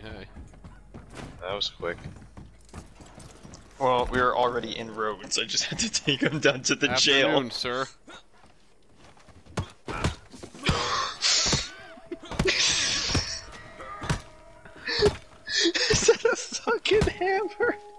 hey. That was quick. Well, we were already in Rhodes. I just had to take him down to the jail. Afternoon, sir. Is that a fucking hammer?